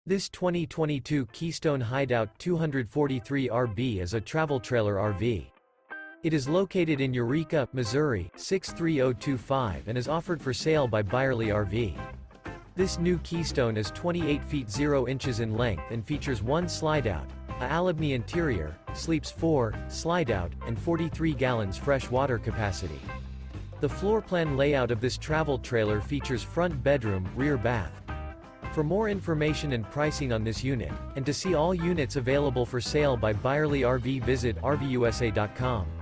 This 2022 Keystone Hideout 243 RB is a travel trailer RV. It is located in Eureka, Missouri, 63025 and is offered for sale by Byerly RV. This new Keystone is 28 feet 0 inches in length and features one slideout, a Alabny interior, sleeps 4, slideout, and 43 gallons fresh water capacity. The floor plan layout of this travel trailer features front bedroom, rear bath. For more information and pricing on this unit, and to see all units available for sale by Byerly RV, visit RVUSA.com.